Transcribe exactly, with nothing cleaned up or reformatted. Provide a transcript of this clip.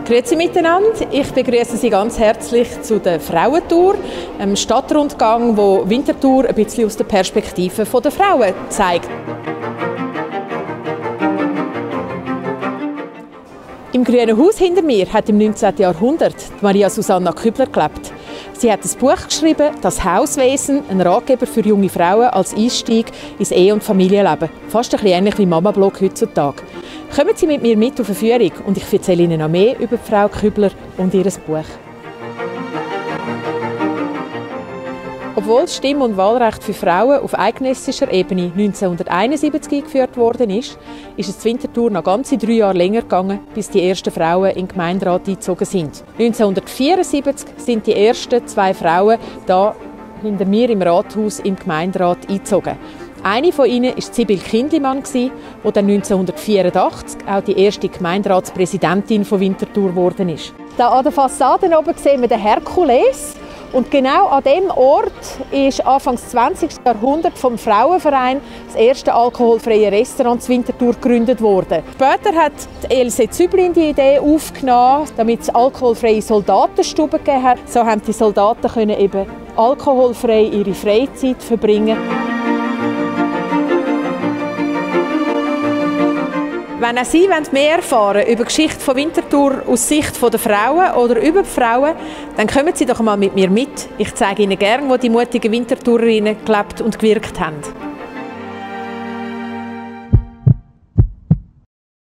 Grüezi miteinander, ich begrüße Sie ganz herzlich zu der Frauentour, einem Stadtrundgang, wo Winterthur ein bisschen aus der Perspektive der Frauen zeigt. Im grünen Haus hinter mir hat im neunzehnten Jahrhundert Maria Susanna Kübler gelebt. Sie hat ein Buch geschrieben, «Das Hauswesen», ein Ratgeber für junge Frauen als Einstieg ins Ehe- und Familienleben. Fast ein bisschen ähnlich wie Mama-Blog heutzutage. Kommen Sie mit mir mit auf eine Führung und ich erzähle Ihnen noch mehr über Frau Kübler und ihr Buch. Obwohl das Stimm- und Wahlrecht für Frauen auf eidgenössischer Ebene neunzehnhunderteinundsiebzig eingeführt worden ist, ist es in Winterthur noch ganze drei Jahre länger gegangen, bis die ersten Frauen in den Gemeinderat eingezogen sind. neunzehnhundertvierundsiebzig sind die ersten zwei Frauen da hinter mir im Rathaus im Gemeinderat eingezogen. Eine von ihnen war Sibyl Kindlimann, die dann neunzehnhundertvierundachtzig auch die erste Gemeinderatspräsidentin von Winterthur geworden ist. Da an der Fassade oben sehen wir den Herkules. Und genau an diesem Ort ist Anfang des zwanzigsten Jahrhunderts vom Frauenverein das erste alkoholfreie Restaurant in Winterthur gegründet worden. Später hat Else Züblin die Idee aufgenommen, damit es alkoholfreie Soldatenstuben gegeben hat. So haben die Soldaten können eben alkoholfrei ihre Freizeit verbringen. Wenn auch Sie mehr erfahren wollen über die Geschichte von Winterthur aus Sicht der Frauen oder über die Frauen, dann kommen Sie doch mal mit mir mit. Ich zeige Ihnen gerne, wo die mutigen Winterthurerinnen gelebt und gewirkt haben.